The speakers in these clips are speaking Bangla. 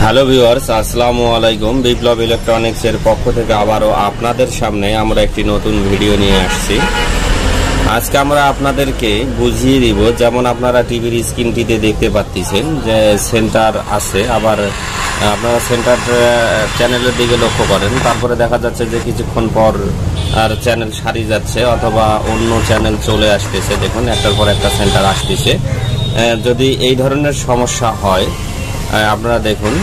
হ্যালো ভিউয়ার্স, আসসালামু আলাইকুম। বিপ্লব ইলেকট্রনিক্সের পক্ষ থেকে আবারও আপনাদের সামনে আমরা একটি নতুন ভিডিও নিয়ে আসছি। আজকে আমরা আপনাদেরকে বুঝিয়ে দিব, যেমন আপনারা টিভির স্ক্রিনটিতে দেখতে পাচ্ছেন যে সেন্টার আছে, আবার আপনারা সেন্টার চ্যানেলের দিকে লক্ষ্য করেন, তারপরে দেখা যাচ্ছে যে কিছুক্ষণ পর আর চ্যানেল সারিয়ে যাচ্ছে অথবা অন্য চ্যানেল চলে আসতেছে। দেখুন, একটার পর একটা সেন্টার আসতেছে। যদি এই ধরনের সমস্যা হয়, আপনারা দেখুন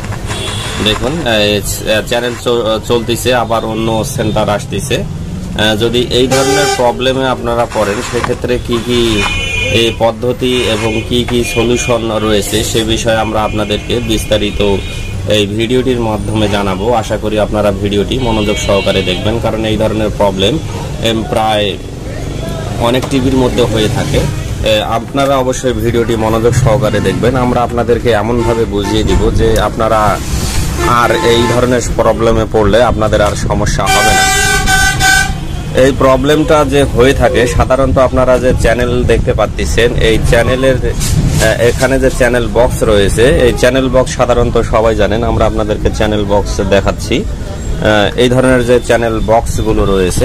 চ্যানেল চলতেছে আবার অন্য সেন্টার আসতেছে। যদি এই ধরনের প্রবলেমে আপনারা পড়েন, সেক্ষেত্রে কি কি এই পদ্ধতি এবং কি কি সলিউশন রয়েছে সে বিষয়ে আমরা আপনাদেরকে বিস্তারিত এই ভিডিওটির মাধ্যমে জানাবো। আশা করি আপনারা ভিডিওটি মনোযোগ সহকারে দেখবেন, কারণ এই ধরনের প্রবলেম প্রায় অনেক টিভির মধ্যে হয়ে থাকে। আপনারা অবশ্যই ভিডিওটি মনোযোগ সহকারে দেখবেন। আমরা আপনাদেরকে এমনভাবে বুঝিয়ে দিব যে আপনারা আর এই ধরনের প্রবলেমে পড়লে আপনাদের আর সমস্যা হবে না। এই প্রবলেমটা যে হয়ে থাকে, সাধারণত আপনারা যে চ্যানেল দেখতে পাচ্ছেন, এই চ্যানেলের এখানে যে চ্যানেল বক্স রয়েছে, এই চ্যানেল বক্স সাধারণত সবাই জানেন। আমরা আপনাদেরকে চ্যানেল বক্স দেখাচ্ছি। এই ধরনের যে চ্যানেল বক্সগুলো রয়েছে,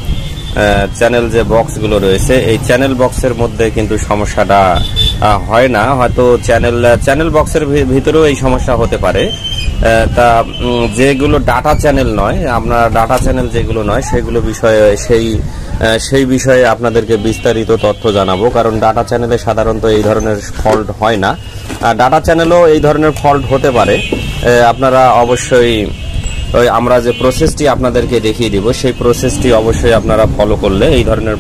এই চ্যানেল বক্সের মধ্যে কিন্তু সমস্যাটা হয় না। হয়তো চ্যানেল বক্সের ভিতরেও এই সমস্যা হতে পারে। তা যেগুলো ডাটা চ্যানেল নয়, আপনার ডাটা চ্যানেল যেগুলো নয়, সেগুলো বিষয়ে সেই বিষয়ে আপনাদেরকে বিস্তারিত তথ্য জানাবো। কারণ ডাটা চ্যানেলে সাধারণত এই ধরনের ফল্ট হয় না, ডাটা চ্যানেলও এই ধরনের ফল্ট হতে পারে। আপনারা অবশ্যই আমরা যে প্রসেসটি আপনাদেরকে দেখিয়ে দিব, সেই প্রসেসটি অবশ্যই আপনারা ফলো করলে এই ধরনের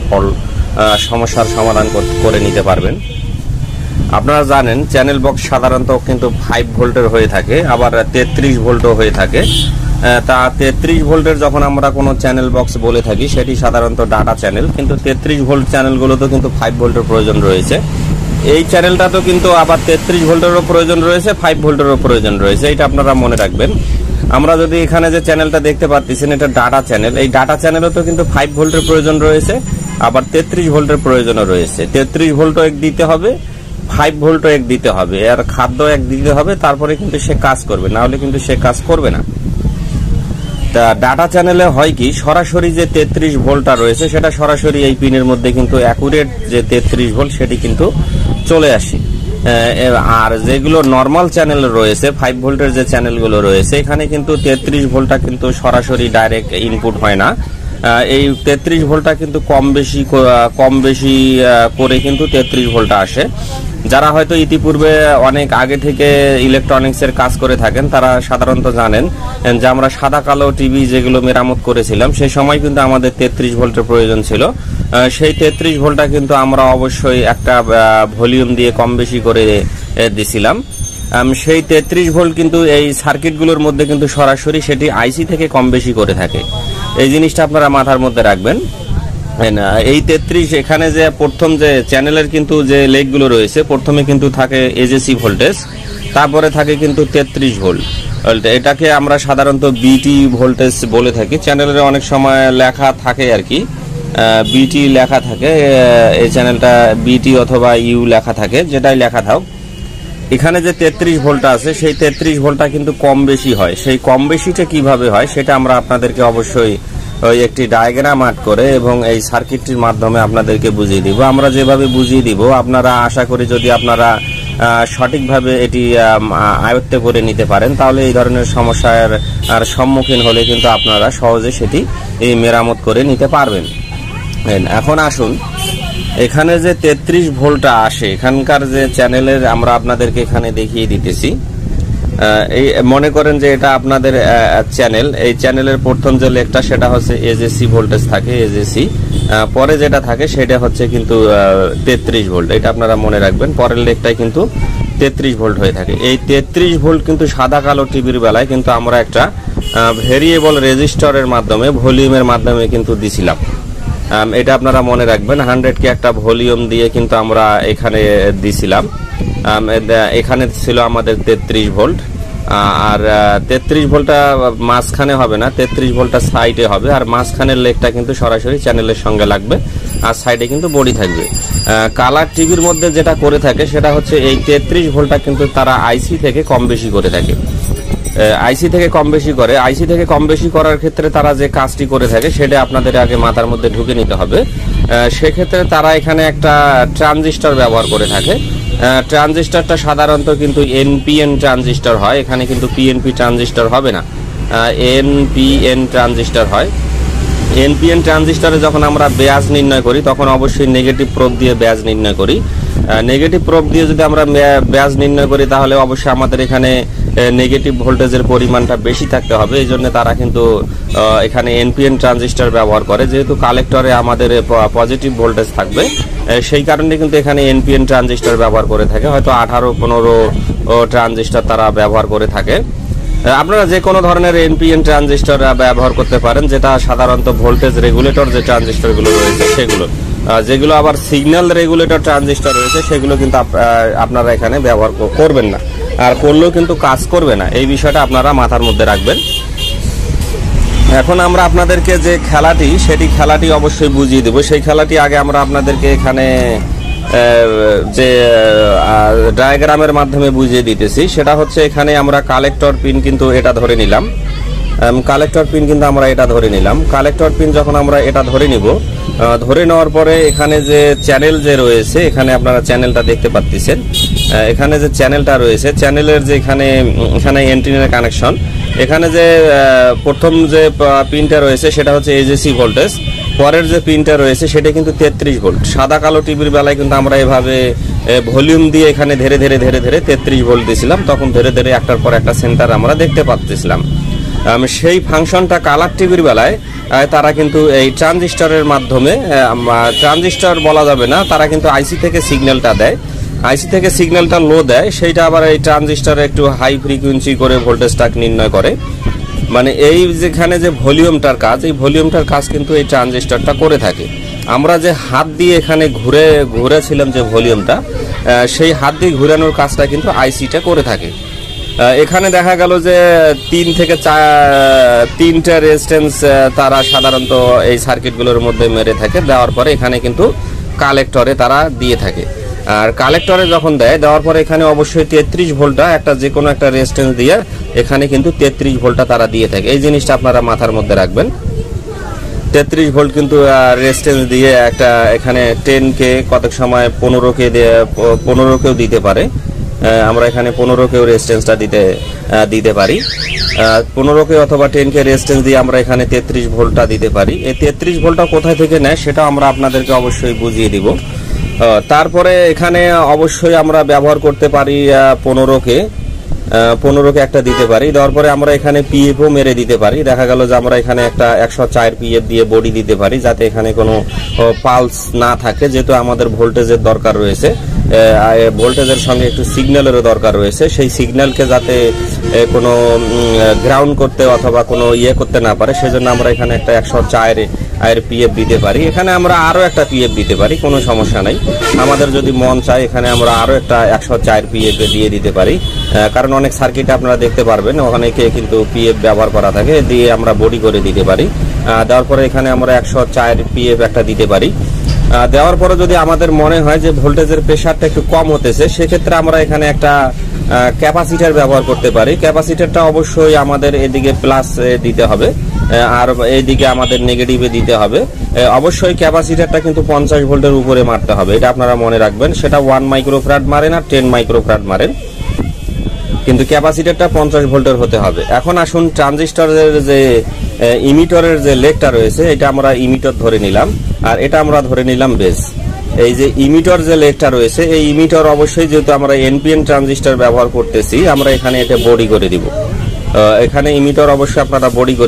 সমস্যার সমাধান করে নিতে পারবেন। আপনারা জানেন চ্যানেল বক্স সাধারণত কিন্তু 5 ভোল্টের হয়ে থাকে, আবার 33 ভোল্টও হয়ে থাকে। তা 33 ভোল্টের যখন আমরা কোনো চ্যানেল বক্স বলে থাকি, সেটি সাধারণত ডাটা চ্যানেল, কিন্তু 33 ভোল্ট চ্যানেলগুলোতেও কিন্তু 5 ভোল্টের প্রয়োজন রয়েছে। এই চ্যানেলটা তো কিন্তু আবার 33 ভোল্টেরও প্রয়োজন রয়েছে, 5 ভোল্টেরও প্রয়োজন রয়েছে। এটা আপনারা মনে রাখবেন। আমরা যদি এখানে যে চ্যানেলটা দেখতে পাচ্ছেন, এটা ডাটা চ্যানেল। এই ডাটা চ্যানেলও তো কিন্তু 5 ভোল্টের প্রয়োজন রয়েছে, আবার 33 ভোল্টের প্রয়োজনও রয়েছে। 33 ভোল্টও এক দিতে হবে, 5 ভোল্টও এক দিতে হবে, আর খাদ্য এক দিতে হবে, তারপরে কিন্তু সে কাজ করবে, না হলে কিন্তু সে কাজ করবে না। তা ডাটা চ্যানেলে হয় কি, সরাসরি যে 33 ভোল্টটা রয়েছে, সেটা সরাসরি এই পিনের মধ্যে কিন্তু অ্যাকুরেট যে 33 ভোল্ট সেটি কিন্তু চলে আসে। আর যেগুলো নর্মাল চ্যানেল রয়েছে, 5 ভোল্টের যে চ্যানেলগুলো রয়েছে, এখানে কিন্তু 33 ভোল্টটা কিন্তু সরাসরি ডাইরেক্ট ইনপুট হয় না। এই 33 ভোল্টটা কিন্তু কম বেশি করে কিন্তু 33 ভোল্টটা আসে। যারা হয়তো ইতিপূর্বে অনেক আগে থেকে ইলেকট্রনিক্সের কাজ করে থাকেন, তারা সাধারণত জানেন যে আমরা সাদা কালো টিভি যেগুলো মেরামত করেছিলাম, সেই সময় কিন্তু আমাদের 33 ভোল্টের প্রয়োজন ছিল। সেই 33 ভোল্টটা কিন্তু আমরা অবশ্যই একটা ভলিউম দিয়ে কম বেশি করে দিছিলাম। সেই 33 ভোল্ট কিন্তু এই সার্কিটগুলোর মধ্যে কিন্তু সরাসরি সেটি আইসি থেকে কম বেশি করে থাকে। এই জিনিসটা আপনারা মাথার মধ্যে রাখবেন। এই 33 এখানে যে প্রথম যে চ্যানেলের কিন্তু যে লেগগুলো রয়েছে, প্রথমে কিন্তু থাকে এজেসি ভোল্টেজ, তারপরে থাকে কিন্তু 33 ভোল্ট। এটাকে আমরা সাধারণত বিটি ভোল্টেজ বলে থাকি। চ্যানেলের অনেক সময় লেখা থাকে আর কি, বিটি লেখা থাকে। এই চ্যানেলটা বিটি অথবা ইউ লেখা থাকে, যেটাই লেখা থাক। এখানে যে 33 ভোল্টটা আছে, সেই 33 ভোল্টটা কিন্তু কম বেশি হয়। সেই কম বেশিটা কিভাবে হয় সেটা আমরা আপনাদেরকে অবশ্যই একটি ডায়াগ্রাম আর্ট করে এবং এই সার্কিটটির মাধ্যমে আপনাদেরকে বুঝিয়ে দিব। আমরা যেভাবে বুঝিয়ে দিব, আপনারা আশা করি যদি আপনারা সঠিকভাবে এটি আয়ত্তে করে নিতে পারেন, তাহলে এই ধরনের সমস্যার সম্মুখীন হলে কিন্তু আপনারা সহজে সেটি মেরামত করে নিতে পারবেন। এখন আসুন, এখানে যে 33 ভোল্টটা আসে, এখানকার যে চ্যানেলের আমরা আপনাদেরকে এখানে দেখিয়ে দিতেছি। এই মনে করেন যে এটা আপনাদের চ্যানেল। এই চ্যানেলের প্রথম যে লেগটা সেটা হচ্ছে এজেসি ভোল্টেজ থাকে, এজেসি। পরে যেটা থাকে সেটা হচ্ছে কিন্তু 33 ভোল্ট। এটা আপনারা মনে রাখবেন, পরের লেগটাই কিন্তু 33 ভোল্ট হয়ে থাকে। এই 33 ভোল্ট কিন্তু সাদা কালো টিভির বেলায় কিন্তু আমরা একটা ভেরিয়েবল রেজিস্টরের মাধ্যমে, ভলিউমের মাধ্যমে কিন্তু দিছিলাম। এটা আপনারা মনে রাখবেন। 100 কে একটা ভলিউম দিয়ে কিন্তু আমরা এখানে দিছিলাম। এখানে ছিল আমাদের 33 ভোল্ট, আর 33 ভোল্টটা মাঝখানে হবে না, 33 ভোল্টটা সাইডে হবে, আর মাঝখানের লেগটা কিন্তু সরাসরি চ্যানেলের সঙ্গে লাগবে, আর সাইডে কিন্তু বডি থাকবে। কালার টিভির মধ্যে যেটা করে থাকে সেটা হচ্ছে এই 33 ভোল্টটা কিন্তু তারা আইসি থেকে কম বেশি করে থাকে। আইসি থেকে কম বেশি করে, আইসি থেকে কম বেশি করার ক্ষেত্রে তারা যে কাজটি করে থাকে সেটা আপনাদের আগে মাথার মধ্যে ঢুকে নিতে হবে। সেক্ষেত্রে তারা এখানে একটা ট্রানজিস্টর ব্যবহার করে থাকে। ট্রানজিস্টরটা সাধারণত কিন্তু এনপিএন ট্রানজিস্টর হয়, এখানে কিন্তু পিএনপি ট্রানজিস্টর হবে না, এনপিএন ট্রানজিস্টর হয়। এনপিএন ট্রানজিস্টরে যখন আমরা ব্যাজ নির্ণয় করি তখন অবশ্যই নেগেটিভ প্রোব দিয়ে ব্যাজ নির্ণয় করি। নেগেটিভ প্রোব দিয়ে যদি আমরা ব্যাজ নির্ণয় করি তাহলে অবশ্যই আমাদের এখানে নেগেটিভ ভোল্টেজের পরিমাণটা বেশি থাকতে হবে। এই জন্য তারা কিন্তু এখানে এনপিএন ট্রানজিস্টর ব্যবহার করে, যেহেতু কালেক্টরে আমাদের পজিটিভ ভোল্টেজ থাকবে সেই কারণে কিন্তু এখানে এনপিএন ট্রানজিস্টর ব্যবহার করে থাকে। হয়তো 18-15 ট্রানজিস্টর তারা ব্যবহার করে থাকে। আপনারা যে কোনো ধরনের এনপিএন ট্রানজিস্টর ব্যবহার করতে পারেন, যেটা সাধারণত ভোল্টেজ রেগুলেটর যে ট্রানজিস্টরগুলো রয়েছে সেগুলো। যেগুলো আবার সিগন্যাল রেগুলেটর ট্রানজিস্টর রয়েছে সেগুলো কিন্তু আপনারা এখানে ব্যবহার করবেন না, আর করলেও কিন্তু কাজ করবে না। এই বিষয়টা আপনারা মাথার মধ্যে রাখবেন। এখন আমরা আপনাদেরকে যে খেলাটি অবশ্যই বুঝিয়ে দেব। সেই খেলাটি আগে আমরা আপনাদেরকে এখানে যে ডায়াগ্রামের মাধ্যমে বুঝিয়ে দিতেছি। সেটা হচ্ছে এখানে আমরা কালেক্টর পিন কিন্তু এটা ধরে নিলাম, কালেক্টর পিন কিন্তু আমরা এটা ধরে নিলাম। কালেক্টর পিন যখন আমরা এটা ধরে নিব, ধরে নেওয়ার পরে এখানে যে চ্যানেল যে রয়েছে, এখানে আপনারা চ্যানেলটা দেখতে পাচ্ছেন। এখানে যে চ্যানেলটা রয়েছে, চ্যানেলের যে এখানে এন্টিনার কানেকশন, এখানে যে প্রথম যে পিনটা রয়েছে সেটা হচ্ছে এজেসি ভোল্টেজ, পরের যে পিনটা রয়েছে সেটা কিন্তু 33 ভোল্ট। সাদা কালো টিভির বেলায় কিন্তু আমরা এভাবে ভলিউম দিয়ে এখানে ধীরে ধীরে 33 ভোল্ট দিয়েছিলাম, তখন ধীরে ধীরে একটার পর একটা সেন্টার আমরা দেখতে পাচ্ছিলাম। সেই ফাংশনটা কালার টিভির বেলায় তারা কিন্তু এই ট্রানজিস্টরের মাধ্যমে, ট্রানজিস্টর বলা যাবে না, তারা কিন্তু আইসি থেকে সিগন্যালটা দেয়, আইসি থেকে সিগন্যালটা লো দেয়, সেইটা আবার এই ট্রানজিস্টরে একটু হাই ফ্রিকোয়েন্সি করে ভোল্টেজটা নির্ণয় করে। মানে এই যেখানে যে ভলিউমটার কাজ, এই ভলিউমটার কাজ কিন্তু এই ট্রানজিস্টরটা করে থাকে। আমরা যে হাত দিয়ে এখানে ঘুরেছিলাম যে ভলিউমটা, সেই হাত দিয়ে ঘুরানোর কাজটা কিন্তু আইসিটা করে থাকে। এখানে দেখা গেল যে 3 থেকে 4টা রেজিস্ট্যান্স তারা সাধারণত এই সার্কিটগুলোর মধ্যে মেরে থাকে। দেওয়ার পরে এখানে কিন্তু কালেক্টরে তারা দিয়ে থাকে। আর কালেক্টরে যখন দেওয়ার পরে এখানে অবশ্যই 33 ভোল্টটা একটা যে কোনো একটা রেজিস্ট্যান্স দিয়ে এখানে কিন্তু 33 ভোল্টটা তারা দিয়ে থাকে। এই জিনিসটা আপনারা মাথার মধ্যে রাখবেন। 33 ভোল্ট কিন্তু রেজিস্ট্যান্স দিয়ে একটা এখানে 10K, কত সময় 15K দিতে পারে। আমরা এখানে 15K রেজিস্ট্যান্সটা দিতে পারি। 15K অথবা 10K রেজিস্ট্যান্স দিয়ে আমরা এখানে 33 ভোল্টটা দিতে পারি। এই 33 ভোল্টটা কোথায় থেকে নেয় সেটা আমরা আপনাদেরকে অবশ্যই বুঝিয়ে দিব। তারপরে এখানে অবশ্যই আমরা ব্যবহার করতে পারি 15K একটা দিতে পারি। দেওয়ার পরে আমরা এখানে পিএফও মেরে দিতে পারি। দেখা গেল যে আমরা এখানে একটা 104 পিএফ দিয়ে বডি দিতে পারি, যাতে এখানে কোনো পালস না থাকে, যেহেতু আমাদের ভোল্টেজের দরকার রয়েছে, ভোল্টেজের সঙ্গে একটু সিগন্যালেরও দরকার রয়েছে। সেই সিগন্যালকে যাতে কোনো গ্রাউন্ড করতে অথবা কোনো করতে না পারে, সেজন্য আমরা এখানে একটা 104 পিএফ দিতে পারি। এখানে আমরা আরো একটা পিএফ দিতে পারি, কোনো সমস্যা নাই। আমাদের যদি মন চায় এখানে আমরা আরো একটা 104 পিএফ দিয়ে দিতে পারি, কারণ অনেক সার্কিটে আপনারা দেখতে পারবেন অনেকে কিন্তু পিএফ ব্যবহার করা থাকে, দিয়ে আমরা বডি করে দিতে পারি। দেওয়ার পরে এখানে আমরা 104 পিএফ একটা দিতে পারি। দেওয়ার পরে যদি আমাদের মনে হয় যে ভোল্টেজের প্রেসারটা একটু কম হতেছে, সেক্ষেত্রে আমরা এখানে একটা ক্যাপাসিটার ব্যবহার করতে পারি। ক্যাপাসিটারটা অবশ্যই আমাদের এদিকে প্লাস দিতে হবে আর এইদিকে আমাদের নেগেটিভে দিতে হবে। অবশ্যই ক্যাপাসিটারটা কিন্তু 50 ভোল্টের উপরে মারতে হবে, এটা আপনারা মনে রাখবেন। সেটা 1 মাইক্রোফ্যারাড মারেন আর 10 মাইক্রোফ্যারাড মারেন, কিন্তু ক্যাপাসিটারটা 50 ভোল্টের হতে হবে। এখন আসুন ট্রানজিস্টরের যে ইমিটরের যে লেগটা রয়েছে, এটা আমরা ইমিটর ধরে নিলাম, আর এটা আমরা ধরে নিলাম বেস। এই যে ইমিটর যে লেগটা রয়েছে, এই ইমিটর অবশ্যই যেহেতু আমরা এনপিএন ট্রানজিস্টর ব্যবহার করতেছি, আমরা এখানে এটা বডি করে দিব। এখানে ইমিটর অবশ্যই আপনারা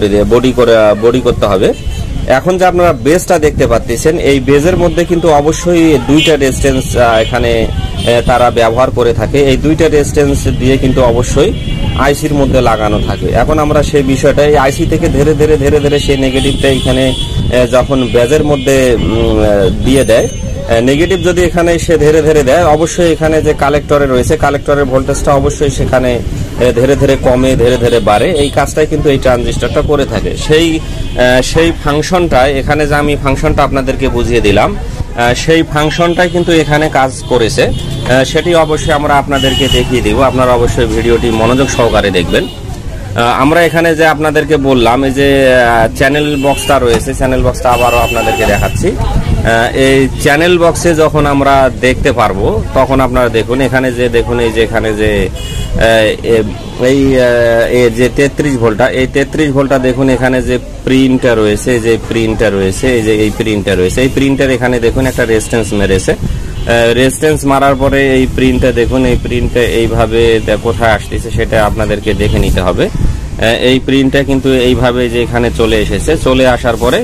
বডি করতে হবে। এখন যে আপনারা বেসটা দেখতে পাচ্ছেন, এই বেজের মধ্যে কিন্তু অবশ্যই 2টা রেজিস্ট্যান্স এখানে তারা ব্যবহার করে থাকে। এই 2টা রেজিস্ট্যান্স দিয়ে কিন্তু অবশ্যই আইসির মধ্যে লাগানো থাকে। এখন আমরা সেই বিষয়টা এই আইসি থেকে ধীরে ধীরে সেই নেগেটিভটা এখানে যখন বেজের মধ্যে দিয়ে দেয়, নেগেটিভ যদি এখানে সে ধীরে ধীরে দেয়, অবশ্যই এখানে যে কালেক্টরে রয়েছে, কালেক্টরের ভোল্টেজটা অবশ্যই সেখানে ধীরে ধীরে কমে ধীরে ধীরে বাড়ে। এই কাজটাই কিন্তু এই ট্রানজিস্টরটা করে থাকে। সেই ফাংশনটা এখানে যে আমি ফাংশনটা আপনাদেরকে বুঝিয়ে দিলাম, সেই ফাংশনটাই কিন্তু এখানে কাজ করেছে, সেটি অবশ্যই আমরা আপনাদেরকে দেখিয়ে দেব। আপনারা অবশ্যই ভিডিওটি মনোযোগ সহকারে দেখবেন। আমরা এখানে যে আপনাদেরকে বললাম এই যে চ্যানেল বক্সটা রয়েছে, চ্যানেল বক্সটা আবারও আপনাদেরকে দেখাচ্ছি। এই চ্যানেল বক্সে যখন আমরা দেখতে পারবো তখন আপনারা দেখুন এখানে যে দেখুন এই যে এখানে যে এই যে 33 ভোল্টটা, এই 33 ভোল্টটা দেখুন এখানে যে প্রিন্টটা রয়েছে, যে প্রিন্টটা রয়েছে, এই যে এই প্রিন্টটা রয়েছে, এই প্রিন্টার এখানে দেখুন একটা রেজিস্ট্যান্স মেরেছে। রেজিস্ট্যান্স মারার পরে এই প্রিন্টটা দেখুন, এই প্রিন্টটা এইভাবে কোথায় আসতেছে সেটা আপনাদেরকে দেখে নিতে হবে। এই প্রিন্টটা কিন্তু এইভাবে যে এখানে চলে এসেছে, চলে আসার পরে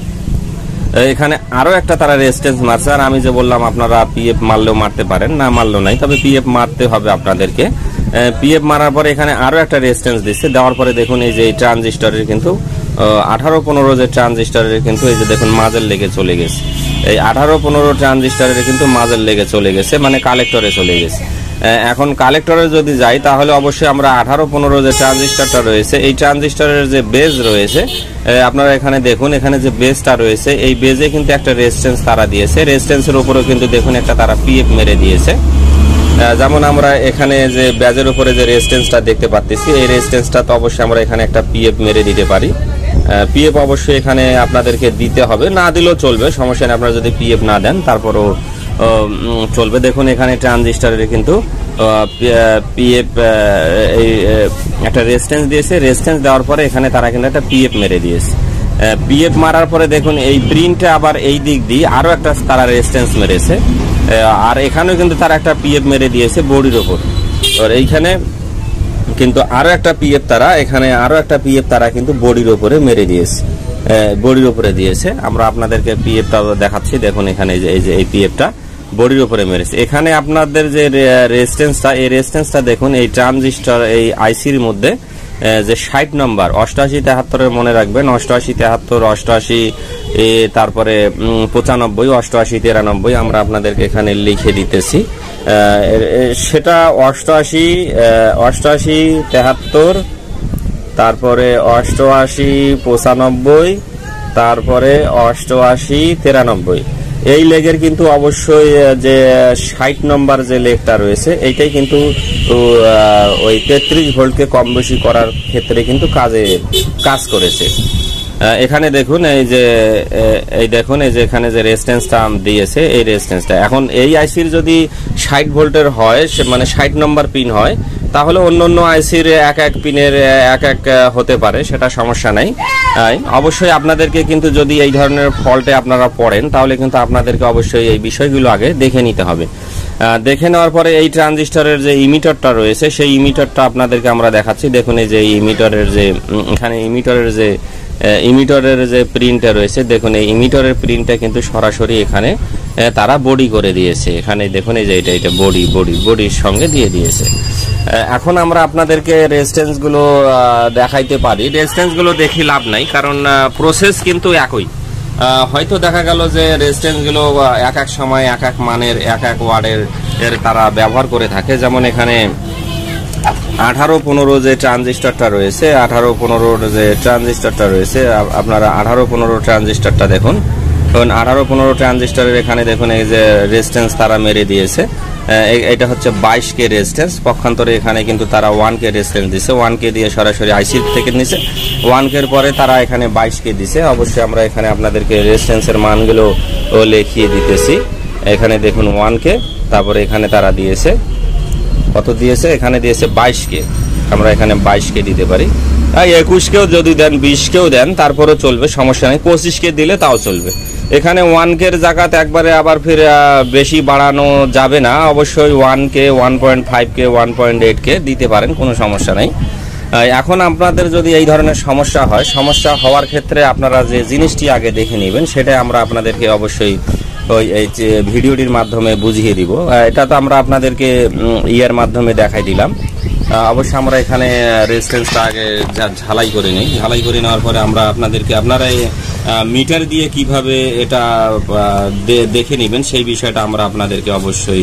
এখানে আরো একটা তারা রেজিস্ট্যান্স মারছে। আর আমি যে বললাম আপনারা পিএফ মারলেও মারতে পারেন, না মারলেও নাই, তবে পিএফ মারতে হবে আপনাদেরকে। পিএফ মারার পরে এখানে আরো একটা রেজিস্ট্যান্স দিচ্ছে, দেওয়ার পরে দেখুন এই যে এই ট্রানজিস্টরের কিন্তু 18-15 যে ট্রানজিস্টরের কিন্তু এই যে দেখুন মাজের লেগে চলে গেছে। এই 18-15 ট্রানজিস্টরের কিন্তু মাজের লেগে চলে গেছে, মানে কালেক্টরে চলে গেছে। এখন কালেক্টরে যদি যাই তাহলে অবশ্যই আমরা 18-15 যে ট্রানজিস্টরটা রয়েছে, এই ট্রানজিস্টরের যে বেজ রয়েছে আপনারা এখানে দেখুন, এখানে যে বেজটা রয়েছে এই বেজে কিন্তু একটা রেজিস্ট্যান্স তারা দিয়েছে। রেজিস্ট্যান্সের উপরেও কিন্তু দেখুন একটা তারা পিএফ মেরে দিয়েছে। যেমন আমরা এখানে যে ব্যাজের উপরে যে রেজিস্ট্যান্সটা দেখতে পাচ্ছি, এই রেজিস্ট্যান্সটা তো অবশ্যই আমরা এখানে একটা পিএফ মেরে দিতে পারি। পিএফ অবশ্যই এখানে আপনাদেরকে দিতে হবে, না দিলেও চলবে, সমস্যা নেই। আপনারা যদি পিএফ না দেন তারপরও চলবে। দেখুন এখানে ট্রানজিস্টরের কিন্তু পিএফ এই একটা রেজিস্ট্যান্স দিয়েছে, রেজিস্ট্যান্স দেওয়ার পরে এখানে তারা কিন্তু একটা পিএফ মেরে দিয়েছে। পিএফ মারার পরে দেখুন এই প্রিন্টে আবার এই দিক দিয়ে আরো একটা তারা রেজিস্ট্যান্স মেরেছে, আর এখানেও কিন্তু তারা একটা পিএফ মেরে দিয়েছে বডির ওপর। আর এইখানে কিন্তু আরো একটা পিএফ তারা, এখানে আরো একটা পিএফ তারা কিন্তু বডির ওপরে মেরে দিয়েছে, বডির উপরে দিয়েছে। আমরা আপনাদেরকে পিএফটা দেখাচ্ছি, দেখুন এখানে এই যে এই পিএফটা বডির উপরে মেরেছে। এখানে আপনাদের যে রেজিস্ট্যান্সটা, এই রেজিস্ট্যান্সটা দেখুন এই ট্রানজিস্টর এই আইসির মধ্যে যে 60 নম্বর 8873 মনে রাখবেন, 8873 88 তারপরে 95 88 93 আমরা আপনাদেরকে এখানে লিখে দিতেছি। সেটা 88 73 তারপরে 88 95 তারপরে 88 93 এই লেগের কিন্তু অবশ্যই যে 60 নম্বর যে লেগটা রয়েছে এইটাই কিন্তু ওই 33 ভোল্টকে কম বেশি করার ক্ষেত্রে কিন্তু কাজ করেছে। এখানে দেখুন এই যে দেখুন এই যে এখানে যে রেজিস্ট্যান্সটা দিয়েছে, এই রেজিস্ট্যান্সটা এখন এই আইসির যদি 60 ভোল্টের হয়, মানে 60 নম্বর পিন হয়, তাহলে অন্য আইসির এক পিনের এক হতে পারে, সেটা সমস্যা নাই। অবশ্যই আপনাদেরকে কিন্তু যদি এই ধরনের ফল্টে আপনারা পড়েন তাহলে কিন্তু আপনাদেরকে অবশ্যই এই বিষয়গুলো আগে দেখে নিতে হবে। দেখে নেওয়ার পরে এই ট্রানজিস্টরের যে ইমিটারটা রয়েছে সেই ইমিটারটা আপনাদেরকে আমরা দেখাচ্ছি। দেখুন এই যে ইমিটারের যে এখানে ইমিটারের যে প্রিন্টটা রয়েছে, দেখুন এই ইমিটারের প্রিন্টটা কিন্তু সরাসরি এখানে তারা বডি করে দিয়েছে। এখানে দেখুন এই যে এটা বডির সঙ্গে দিয়ে দিয়েছে। এখন আমরা আপনাদেরকে রেজিস্ট্যান্স গুলো দেখাইতে পারি। রেজিস্ট্যান্স গুলো দেখি লাভ নাই, কারণ প্রসেস কিন্তু একই। হয়তো দেখা গেল যে রেজিস্ট্যান্স গুলো এক সময় এক মানের এক ওয়ার্ডের তারা ব্যবহার করে থাকে। যেমন এখানে 18-15 যে ট্রানজিস্টরটা রয়েছে, 18-15 যে ট্রানজিস্টরটা রয়েছে, আপনারা 18-15 ট্রানজিস্টরটা দেখুন। 18-15 ট্রানজিস্টরের এখানে দেখুন এই যে রেজিস্ট্যান্স তারা মেরে দিয়েছে। এটা হচ্ছে 22K রেজিস্ট্যান্স, পক্ষান্তরে এখানে কিন্তু তারা 1K রেজিস্ট্যান্স দিছে। 1K দিয়ে সরাসরি আইসি থেকে নিছে, 1K এর পরে তারা এখানে 22K দিছে। অবশ্যই আমরা এখানে আপনাদেরকে রেজিস্ট্যান্সের মানগুলো লিখিয়ে দিতেছি। এখানে দেখুন 1K, তারপরে এখানে তারা দিয়েছে কত দিয়েছে, এখানে দিয়েছে 22K। আমরা এখানে 22K দিতে পারি, 21কেও যদি দেন 20কেও দেন তারপরেও চলবে, সমস্যা নেই। 25K দিলে তাও চলবে। এখানে 1K এর জায়গাতে একবারে আবার ফির বেশি বাড়ানো যাবে না, অবশ্যই 1K 1.5K 1.8K দিতে পারেন, কোনো সমস্যা নেই। এখন আপনাদের যদি এই ধরনের সমস্যা হয়, সমস্যা হওয়ার ক্ষেত্রে আপনারা যে জিনিসটি আগে দেখে নেবেন সেটা আমরা আপনাদেরকে অবশ্যই এই যে ভিডিওটির মাধ্যমে বুঝিয়ে দিব। এটা তো আমরা আপনাদেরকে ইয়ের মাধ্যমে দেখাই দিলাম। অবশ্যই আমরা এখানে রেজিস্ট্যান্সটা আগে ঝালাই করে নিই। ঝালাই করে নেওয়ার পরে আমরা আপনাদেরকে আপনারা মিটার দিয়ে কিভাবে এটা দেখে নেবেন সেই বিষয়টা আমরা আপনাদেরকে অবশ্যই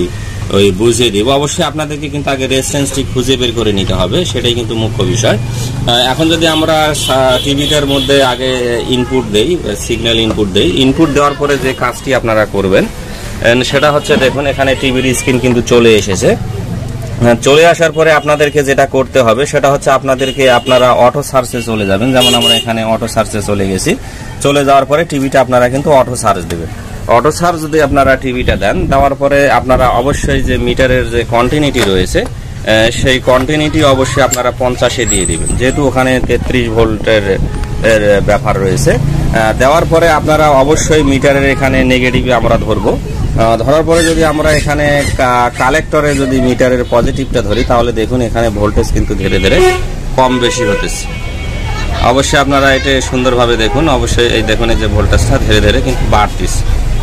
ওই বুঝিয়ে দিব। অবশ্যই আপনাদেরকে কিন্তু আগে রেজিস্ট্যান্সটি খুঁজে বের করে নিতে হবে, সেটাই কিন্তু মুখ্য বিষয়। এখন যদি আমরা টিভিটার মধ্যে আগে ইনপুট দেই, সিগন্যাল ইনপুট দেই, ইনপুট দেওয়ার পরে যে কাজটি আপনারা করবেন সেটা হচ্ছে, দেখুন এখানে টিভির স্ক্রিন কিন্তু চলে এসেছে। চলে আসার পরে আপনাদেরকে যেটা করতে হবে সেটা হচ্ছে আপনারা অটো সার্চে চলে যাবেন। যেমন আমরা এখানে অটো সার্চে চলে গেছি। চলে যাওয়ার পরে টিভিটা আপনারা কিন্তু অটো সার্চ দেবেন। অটো সার্চ যদি আপনারা টিভিটা দেন, দেওয়ার পরে আপনারা অবশ্যই যে মিটারের যে কন্টিনিউটি রয়েছে সেই কন্টিনিউটি অবশ্যই আপনারা 50-এ দিয়ে দিবেন, যেহেতু ওখানে 33 ভোল্টের ব্যাপার রয়েছে। দেওয়ার পরে আপনারা অবশ্যই মিটারের এখানে নেগেটিভে আমরা ধরবো। ধরার পরে যদি আমরা এখানে কালেক্টরে যদি মিটারের পজিটিভটা ধরি, তাহলে দেখুন এখানে ভোল্টেজ কিন্তু ধীরে ধীরে কম বেশি হতেছে। অবশ্যই আপনারা এটা সুন্দরভাবে দেখুন। অবশ্যই এই দেখুন এই যে ভোল্টেজটা ধীরে ধীরে কিন্তু বাড়তেছে।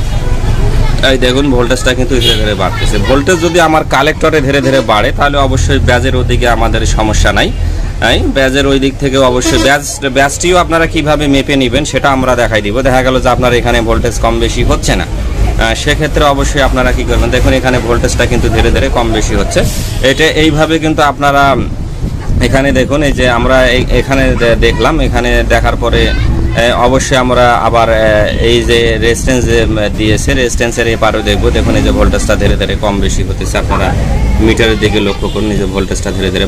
এই দেখুন ভোল্টেজটা কিন্তু ধীরে ধীরে বাড়তেছে। ভোল্টেজ যদি আমার কালেক্টরে ধীরে ধীরে বাড়ে, তাহলে অবশ্যই ব্যাজের ওদিকে আমাদের সমস্যা নাই। ব্যাজের ওই দিক থেকে অবশ্যই ব্যাজটিও আপনারা কিভাবে মেপে নেবেন সেটা আমরা দেখাই দিব। দেখা গেল যে আপনার এখানে ভোল্টেজ কম বেশি হচ্ছে না, সেক্ষেত্রে অবশ্যই আপনারা কি করবেন, দেখুন এখানে ভোল্টেজটা কিন্তু ধীরে ধীরে কম বেশি হচ্ছে। এটা এইভাবে কিন্তু আপনারা এখানে দেখুন, এই যে আমরা এখানে দেখলাম, এখানে দেখার পরে অবশ্যই আমরা আবার এই যে রেজিস্ট্যান্স দিয়েছে, রেজিস্ট্যান্সের এপারেও দেখবো। দেখুন এই যে ভোল্টেজটা ধীরে ধীরে কম বেশি হতেছে। আপনারা মিটারের দিকে লক্ষ্য করুন, এই যে ভোল্টেজটা ধীরে ধীরে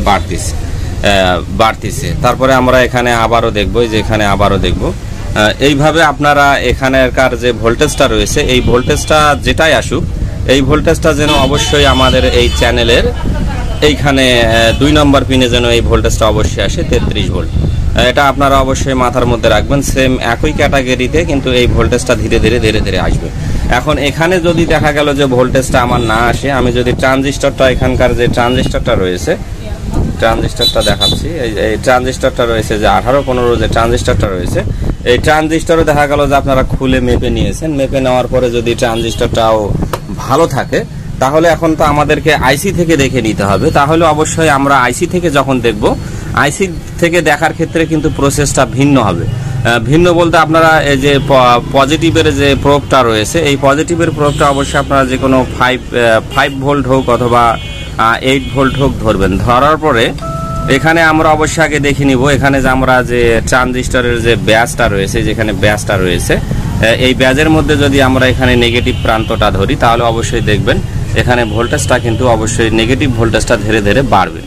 বাড়তেছে। তারপরে আমরা এখানে আবারও দেখবো, এই যে এখানে আবারও দেখবো। এইভাবে আপনারা এখানকার যে ভোল্টেজটা রয়েছে, এই ভোল্টেজটা যেটাই আসুক, এই ভোল্টেজটা যেন অবশ্যই আমাদের এই চ্যানেলের এইখানে 2 নম্বর পিনে যেন এই ভোল্টেজটা অবশ্যই আসে 33 ভোল্ট। এটা আপনারা অবশ্যই মাথার মধ্যে রাখবেন। সেম একই ক্যাটাগরিতে কিন্তু এই ভোল্টেজটা ধীরে ধীরে আসবে। এখন এখানে যদি দেখা গেল যে ভোল্টেজটা আমার না আসে, আমি যদি ট্রানজিস্টরটা, এখানকার যে ট্রানজিস্টরটা রয়েছে, ট্রানজিস্টরটা দেখাচ্ছি, এই ট্রানজিস্টরটা রয়েছে যে 18-15 যে ট্রানজিস্টরটা রয়েছে, এই ট্রানজিস্টরও দেখা গেল যে আপনারা খুলে মেপে নিয়েছেন। মেপে নেওয়ার পরে যদি ট্রানজিস্টরটাও ভালো থাকে, তাহলে এখন তো আমাদেরকে আইসি থেকে দেখে নিতে হবে। তাহলে অবশ্যই আমরা আইসি থেকে যখন দেখব, আইসি থেকে দেখার ক্ষেত্রে কিন্তু প্রসেসটা ভিন্ন হবে। ভিন্ন বলতে আপনারা এই যে পজিটিভের যে প্রোবটা রয়েছে, এই পজিটিভের প্রোবটা অবশ্যই আপনারা যে কোনো 5 ভোল্ট হোক অথবা 8 ভোল্ট হোক ধরবেন। ধরার পরে এখানে আমরা অবশ্যই আগে দেখে নিব, এখানে যে আমরা যে ট্রানজিস্টরের যে ব্যাজটা রয়েছে, যেখানে ব্যাজটা রয়েছে, এই ব্যাজের মধ্যে যদি আমরা এখানে নেগেটিভ প্রান্তটা ধরি, তাহলে অবশ্যই দেখবেন এখানে ভোল্টেজটা কিন্তু অবশ্যই নেগেটিভ ভোল্টেজটা ধীরে ধীরে বাড়বে।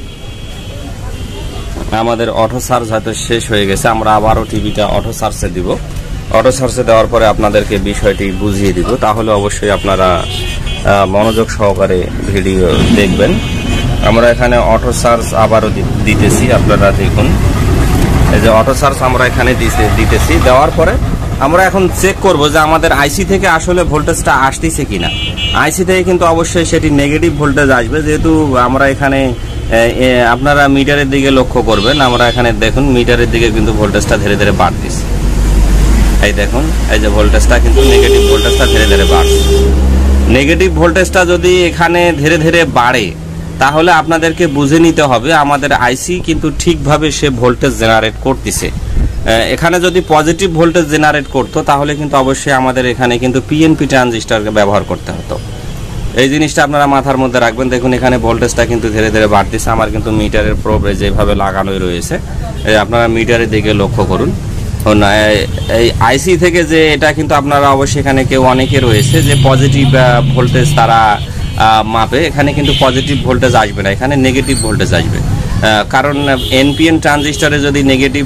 আমাদের অটো সার্চ হয়তো শেষ হয়ে গেছে, আমরা আবারও টিভিটা অটো সার্চে দিব। অটো সার্চে দেওয়ার পরে আপনাদেরকে বিষয়টি বুঝিয়ে দিব। তাহলে অবশ্যই আপনারা মনোযোগ সহকারে ভিডিও দেখবেন। আমরা এখানে অটো সার্চ আবারও দিতেছি, আপনারা দেখুন এই যে অটো সার্চ আমরা এখানে দিতেছি। দেওয়ার পরে আমরা এখন চেক করব যে আমাদের আইসি থেকে আসলে ভোল্টেজটা আসতেছে কিনা। আইসি থেকে কিন্তু অবশ্যই সেটি নেগেটিভ ভোল্টেজ আসবে, যেহেতু আমরা এখানে আপনারা মিটারের দিকে লক্ষ্য করবেন। আমরা এখানে দেখুন মিটারের দিকে কিন্তু ভোল্টেজটা ধীরে ধীরে বাড়তেছে। এই দেখুন এই যে ভোল্টেজটা কিন্তু নেগেটিভ ভোল্টেজটা ধীরে ধীরে বাড়ছে। নেগেটিভ ভোল্টেজটা যদি এখানে ধীরে ধীরে বাড়ে, তাহলে আপনাদেরকে বুঝে নিতে হবে আমাদের আইসি কিন্তু ঠিকভাবে সে ভোল্টেজ জেনারেট করতেছে। এখানে যদি পজিটিভ ভোল্টেজ জেনারেট করতো, তাহলে কিন্তু অবশ্যই আমাদের এখানে কিন্তু পিএনপি ট্রানজিস্টরকে ব্যবহার করতে হতো। এই জিনিসটা আপনারা মাথার মধ্যে রাখবেন। দেখুন এখানে ভোল্টেজটা কিন্তু ধীরে ধীরে বাড়তেছে। আমার কিন্তু মিটারের প্রোব যেভাবে লাগানোই রয়েছে, আপনারা মিটারের দিকে লক্ষ্য করুন। এই আইসি থেকে যে এটা কিন্তু আপনারা অবশ্যই এখানে কেউ অনেকে রয়েছে যে পজিটিভ ভোল্টেজ তারা মাপে, এখানে কিন্তু পজিটিভ ভোল্টেজ আসবে না, এখানে নেগেটিভ ভোল্টেজ আসবে। কারণ এনপিএন ট্রানজিস্টরে যদি নেগেটিভ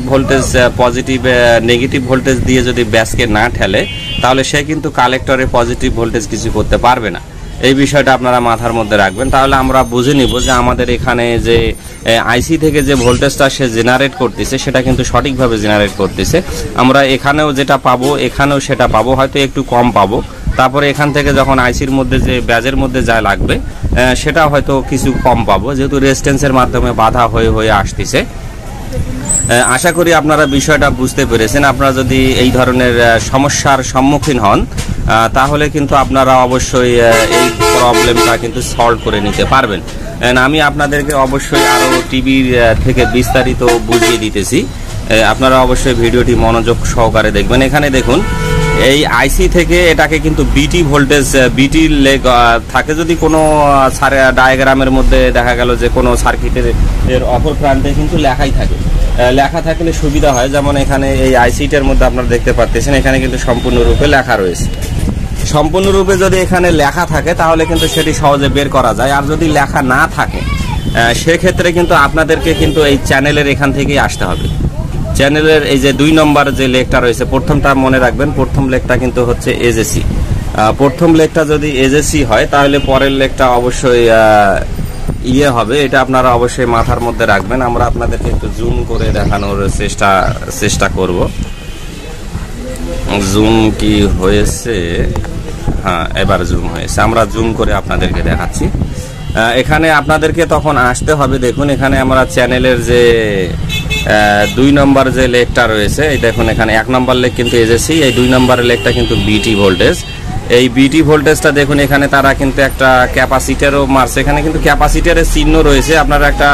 ভোল্টেজ দিয়ে যদি ব্যাসকে না ঠেলে, তাহলে সে কিন্তু কালেক্টরে পজিটিভ ভোল্টেজ কিছু করতে পারবে না। এই বিষয়টা আপনারা মাথার মধ্যে রাখবেন। তাহলে আমরা বুঝে নিব যে আমাদের এখানে যে আইসি থেকে যে ভোল্টেজটা সে জেনারেট করতেছে, সেটা কিন্তু সঠিকভাবে জেনারেট করতেছে। আমরা এখানেও যেটা পাবো, এখানেও সেটা পাবো, হয়তো একটু কম পাবো। তারপরে এখান থেকে যখন আইসির মধ্যে যে ব্যাজের মধ্যে যা লাগবে, সেটা হয়তো কিছু কম পাবো, যেহেতু রেজিস্ট্যান্সের মাধ্যমে বাধা হয়ে আসতেছে। আশা করি আপনারা বিষয়টা বুঝতে পেরেছেন। আপনারা যদি এই ধরনের সমস্যার সম্মুখীন হন, তাহলে কিন্তু আপনারা অবশ্যই এই প্রবলেমটা কিন্তু সলভ করে নিতে পারবেন। আমি আপনাদেরকে অবশ্যই আরও টিভির থেকে বিস্তারিত বুঝিয়ে দিতেছি। আপনারা অবশ্যই ভিডিওটি মনোযোগ সহকারে দেখবেন। এখানে দেখুন এই আইসি থেকে এটাকে কিন্তু বিটি ভোল্টেজ, বিটি লেগ থাকে। যদি কোনো ডায়াগ্রামের মধ্যে দেখা গেল যে কোনো সার্কিটের এর অপর প্রান্তে কিন্তু লেখাই থাকে, লেখা থাকলে সুবিধা হয়। যেমন এখানে এই আইসিটার মধ্যে আপনারা দেখতে পাচ্ছেন এখানে কিন্তু সম্পূর্ণরূপে লেখা রয়েছে। সম্পূর্ণরূপে যদি এখানে লেখা থাকে তাহলে কিন্তু সেটি সহজে বের করা যায়। আর যদি লেখা না থাকে সেক্ষেত্রে কিন্তু আপনাদেরকে কিন্তু এই চ্যানেলের এখান থেকেই আসতে হবে। চ্যানেলের এই যে 2 নম্বর যে লেগটা রয়েছে, প্রথমটা মনে রাখবেন, প্রথম লেগটা কিন্তু হচ্ছে এজেসি। প্রথম লেগটা যদি এজেসি হয় তাহলে পরের লেগটা অবশ্যই ইয়ে হবে, এটা আপনারা অবশ্যই মাথার মধ্যে রাখবেন। আমরা আপনাদেরকে একটু জুম করে দেখানোর চেষ্টা করব। জুম কি হয়েছে? হ্যাঁ, এবার জুম হয়েছে। আমরা জুম করে আপনাদেরকে দেখাচ্ছি। এখানে আপনাদেরকে তখন আসতে হবে। দেখুন এখানে আমরা চ্যানেলের যে 2 নম্বর যে লেগটা রয়েছে, এই দেখুন এখানে 1 নম্বর লেগ কিন্তু এজেসি, এই 2 নম্বরের লেগটা কিন্তু বিটি ভোল্টেজ। এই বিটি ভোল্টেজটা দেখুন এখানে তারা কিন্তু একটা ক্যাপাসিটারও মারছে, এখানে কিন্তু ক্যাপাসিটারের চিহ্ন রয়েছে। আপনারা একটা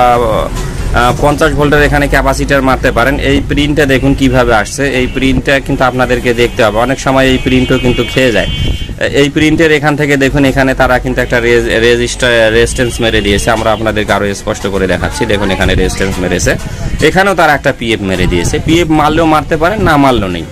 50 ভোল্টের এখানে ক্যাপাসিটার মারতে পারেন। এই প্রিন্টটা দেখুন কিভাবে আসছে, এই প্রিন্টটা কিন্তু আপনাদেরকে দেখতে হবে। অনেক সময় এই প্রিন্টও কিন্তু খেয়ে যায়। এই প্রিন্টের এখান থেকে দেখুন এখানে তারা কিন্তু একটা রেজিস্ট্যান্স মেরে দিয়েছে। আমরা আপনাদেরকে আরো স্পষ্ট করে দেখাচ্ছি। দেখুন এখানে রেজিস্ট্যান্স মেরেছে, এখানেও তারা একটা পিএফ মেরে দিয়েছে। পিএফ মারলেও মারতে পারেন, না মারলেও নেই।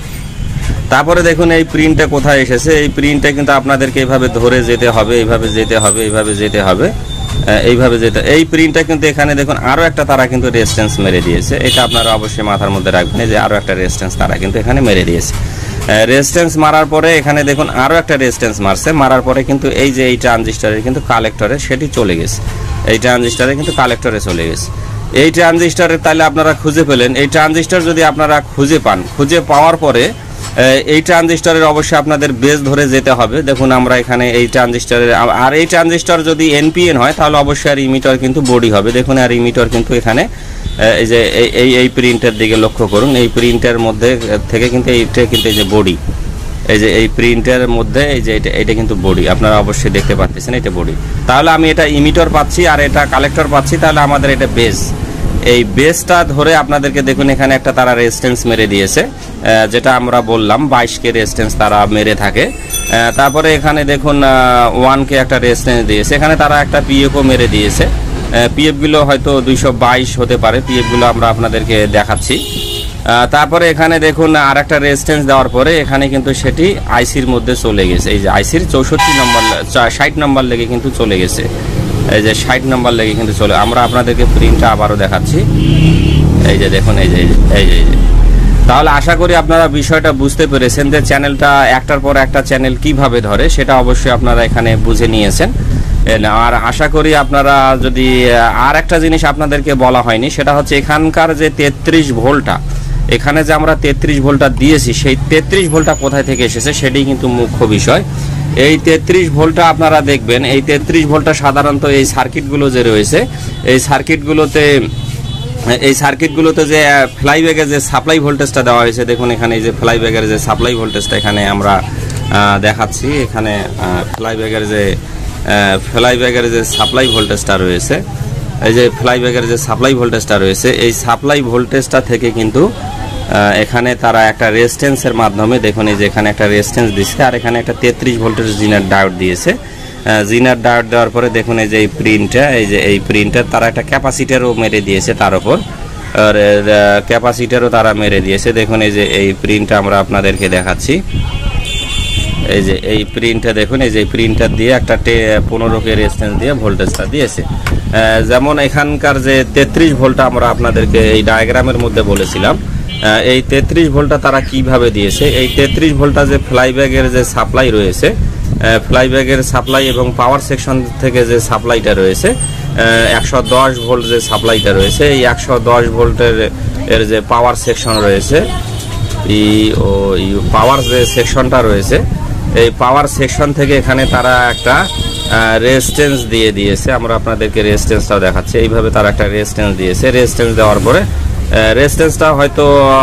তারপরে দেখুন এই প্রিন্টটা কোথায় এসেছে, এই প্রিন্টটা কিন্তু আপনাদেরকে এইভাবে ধরে যেতে হবে, এইভাবে যেতে হবে, এইভাবে যেতে হবে, এইভাবে যেতে। এই প্রিন্টটা কিন্তু এখানে দেখুন আরো একটা তারা কিন্তু রেজিস্ট্যান্স মেরে দিয়েছে। এটা আপনারা অবশ্যই মাথার মধ্যে রাখবেন যে আরো একটা রেজিস্ট্যান্স তারা কিন্তু এখানে মেরে দিয়েছে। রেজিস্ট্যান্স মারার পরে এখানে দেখুন আরো একটা রেজিস্ট্যান্স মারছে, মারার পরে কিন্তু এই যে এই ট্রানজিস্টরের কিন্তু কালেক্টরে সেটি চলে গেছে, এই ট্রানজিস্টরে কিন্তু কালেক্টরে চলে গেছে। এই ট্রানজিস্টরের তাহলে আপনারা খুঁজে পেলেন। এই ট্রানজিস্টর যদি আপনারা খুঁজে পান, খুঁজে পাওয়ার পরে এই ট্রানজিস্টরের অবশ্যই আপনাদের বেস ধরে যেতে হবে। দেখুন আমরা এখানে এই ট্রানজিস্টরের, আর এই ট্রানজিস্টর যদি এনপিএন হয় তাহলে অবশ্যই আর ইমিটার কিন্তু বডি হবে। দেখুন আর ইমিটার কিন্তু এখানে এই যে এই প্রিন্টের দিকে লক্ষ্য করুন, এই প্রিন্টের মধ্যে থেকে কিন্তু এইটা কিন্তু এই যে বডি, এই যে এই প্রিন্টের মধ্যে এই যে এটা কিন্তু বডি, আপনারা অবশ্যই দেখতে পাচ্ছেন এটা বডি। তাহলে আমি এটা ইমিটার পাচ্ছি আর এটা কালেক্টর পাচ্ছি, তাহলে আমাদের এটা বেস। এই বেসটা ধরে আপনাদেরকে দেখুন এখানে একটা তারা রেজিস্ট্যান্স মেরে দিয়েছে, যেটা আমরা বললাম 22K রেজিস্ট্যান্স তারা মেরে থাকে। তারপরে এখানে দেখুন 1K একটা রেজিস্ট্যান্স দিয়েছে, এখানে তারা একটা পিএফও মেরে দিয়েছে। পিএফ গুলো হয়তো 222 হতে পারে, পিএফ গুলো আমরা আপনাদেরকে দেখাচ্ছি। তারপরে এখানে দেখুন আর একটা রেজিস্ট্যান্স দেওয়ার পরে এখানে কিন্তু সেটি আইসির মধ্যে চলে গেছে। এই যে আইসির 64 নম্বর 60 নম্বর লেগে কিন্তু চলে গেছে, এই যে 60 নম্বর লেগে কিন্তু চলে। আমরা আপনাদেরকে প্রিন্টটা আবারও দেখাচ্ছি, এই যে দেখুন এই যে এই যে। তাহলে আশা করি আপনারা বিষয়টা বুঝতে পেরেছেন যে চ্যানেলটা একটার পর একটা চ্যানেল কিভাবে ধরে, সেটা অবশ্যই আপনারা এখানে বুঝে নিয়েছেন। আর আশা করি আপনারা যদি আর একটা জিনিস আপনাদেরকে বলা হয়নি, সেটা হচ্ছে এখানকার যে 33 ভোল্টটা, এখানে যে আমরা 33 ভোল্টটা দিয়েছি, সেই 33 ভোল্টটা কোথায় থেকে এসেছে সেটাই কিন্তু মুখ্য বিষয়। এই 33 ভোল্টটা আপনারা দেখবেন, এই 33 ভোল্টটা সাধারণত এই সার্কিটগুলো যে রয়েছে, এই সার্কিটগুলোতে যে ফ্লাইব্যাগের যে সাপ্লাই ভোল্টেজটা দেওয়া হয়েছে, দেখুন এখানে এই যে ফ্লাইব্যাগের যে সাপ্লাই ভোল্টেজটা এখানে আমরা দেখাচ্ছি। এখানে ফ্লাইব্যাগের যে সাপ্লাই ভোল্টেজটা রয়েছে, এই যে ফ্লাইব্যাগের যে সাপ্লাই ভোল্টেজটা রয়েছে, এই সাপ্লাই ভোল্টেজটা থেকে কিন্তু এখানে তারা একটা রেজিস্ট্যান্সের মাধ্যমে দেখুন এই যে এখানে একটা রেজিস্ট্যান্স দিচ্ছে, আর এখানে একটা 33 ভোল্টের জিনার ডায়োড দিয়েছে। জিনার ডায়োড দেওয়ার পরে দেখুন এই যে এই প্রিন্টটা, এই যে এই প্রিন্টার তারা একটা ক্যাপাসিটারও মেরে দিয়েছে তার উপর, আর ক্যাপাসিটারও তারা মেরে দিয়েছে। দেখুন এই যে এই প্রিন্টটা আমরা আপনাদেরকে দেখাচ্ছি, এই যে এই প্রিন্টটা দেখুন, এই যে প্রিন্টার দিয়ে একটা 15K রেজিস্ট্যান্স দিয়ে ভোল্টেজটা দিয়েছে। যেমন এখানকার যে 33 ভোল্টটা আমরা আপনাদেরকে এই ডায়াগ্রামের মধ্যে বলেছিলাম, এই 33 ভোল্টটা তারা কিভাবে দিয়েছে, এই 33 ভোল্টটা যে ফ্লাইব্যাগের যে সাপ্লাই রয়েছে, ফ্লাইব্যাগের সাপ্লাই এবং পাওয়ার সেকশন থেকে যে সাপ্লাইটা রয়েছে, 110 ভোল্ট যে সাপ্লাইটা রয়েছে, এই 110 ভোল্টের এর যে পাওয়ার সেকশন রয়েছে, পাওয়ার যে সেকশনটা রয়েছে, এই পাওয়ার সেকশন থেকে এখানে তারা একটা রেজিস্ট্যান্স দিয়ে দিয়েছে। আমরা আপনাদেরকে রেজিস্ট্যান্সটাও দেখাচ্ছি। এইভাবে তারা একটা রেজিস্ট্যান্স দিয়েছে। রেজিস্ট্যান্স দেওয়ার পরে রেজিস্ট্যান্সটা হয়তো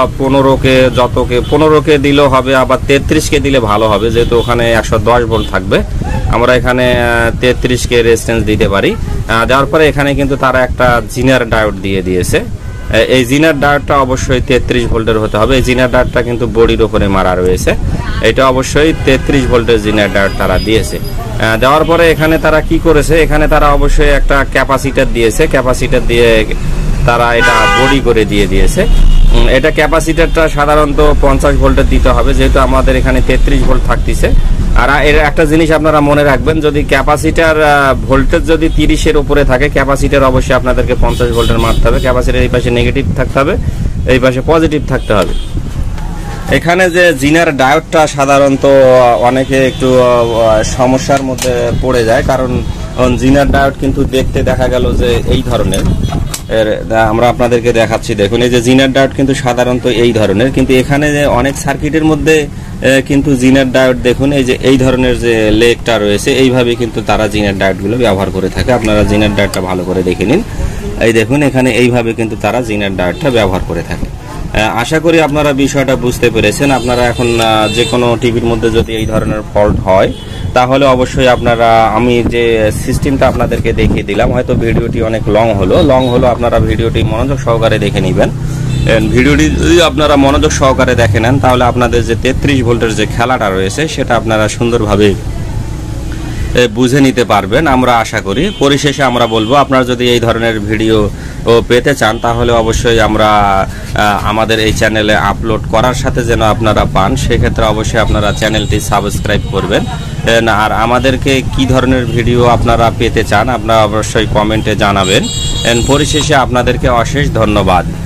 15K দিলেও হবে, আবার 33K দিলে ভালো হবে, যেহেতু ওখানে 110 ভোল্ট থাকবে। আমরা এখানে 33K রেজিস্ট্যান্স দিতে পারি। দেওয়ার পরে এখানে কিন্তু তারা একটা জিনার ডায়োড দিয়ে দিয়েছে। এই জিনার ডায়োডটা অবশ্যই 33 ভোল্টের হতে হবে। এই জিনার ডায়োডটা কিন্তু বডির উপরে মারা রয়েছে, এটা অবশ্যই 33 ভোল্টের জিনার ডায়োড তারা দিয়েছে। দেওয়ার পরে এখানে তারা কি করেছে, এখানে তারা অবশ্যই একটা ক্যাপাসিটার দিয়েছে, ক্যাপাসিটার দিয়ে তারা এটা বডি করে দিয়েছে। এটা ক্যাপাসিটারটা সাধারণত 50 ভোল্টের দিতে হবে, যেহেতু আমাদের এখানে 33 ভোল্ট থাকতেছে। আর এর একটা জিনিস আপনারা মনে রাখবেন, যদি ক্যাপাসিটার ভোল্টেজ যদি 30-এর উপরে থাকে, ক্যাপাসিটার অবশ্যই আপনাদেরকে 50 ভোল্টের মারতে হবে। ক্যাপাসিটার এই পাশে নেগেটিভ থাকতে হবে, এই পাশে পজিটিভ থাকতে হবে। এখানে যে জিনার ডায়োডটা সাধারণত অনেকে একটু সমস্যার মধ্যে পড়ে যায়, কারণ জিনার ডায়োড কিন্তু দেখতে দেখা গেল যে এই ধরনের, আমরা আপনাদেরকে দেখাচ্ছি। দেখুন এই যে জিনার ডায়োড কিন্তু সাধারণত এই ধরনের, কিন্তু এখানে যে অনেক সার্কিটের মধ্যে কিন্তু জিনার ডায়োড দেখুন এই যে এই ধরনের যে লেগটা রয়েছে, এইভাবে কিন্তু তারা জিনার ডায়োডগুলো ব্যবহার করে থাকে। আপনারা জিনার ডায়োডটা ভালো করে দেখে নিন, এই দেখুন এখানে এইভাবে কিন্তু তারা জিনার ডায়োডটা ব্যবহার করে থাকে। আশা করি আপনারা বিষয়টা বুঝতে পেরেছেন। আপনারা এখন যে কোনো টিভির মধ্যে যদি এই ধরনের ফল্ট হয়, তাহলে অবশ্যই আপনারা, আমি যে সিস্টেমটা আপনাদেরকে দেখিয়ে দিলাম, হয়তো ভিডিওটি অনেক লং হলো, আপনারা ভিডিওটি মনোযোগ সহকারে দেখে নেবেন। ভিডিওটি যদি আপনারা মনোযোগ সহকারে দেখে নেন, তাহলে আপনাদের যে 33 ভোল্টের যে খেলাটা রয়েছে সেটা আপনারা সুন্দরভাবে বুঝে নিতে পারবেন, আমরা আশা করি। পরিশেষে আমরা বলবো, আপনারা যদি এই ধরনের ভিডিও পেতে চান, তাহলে অবশ্যই আমরা আমাদের এই চ্যানেলে আপলোড করার সাথে যেন আপনারা পান, সেক্ষেত্রে অবশ্যই আপনারা চ্যানেলটি সাবস্ক্রাইব করবেন। আর আমাদেরকে কি ধরনের ভিডিও আপনারা পেতে চান, আপনারা অবশ্যই কমেন্টে জানাবেন। পরিশেষে আপনাদেরকে অশেষ ধন্যবাদ।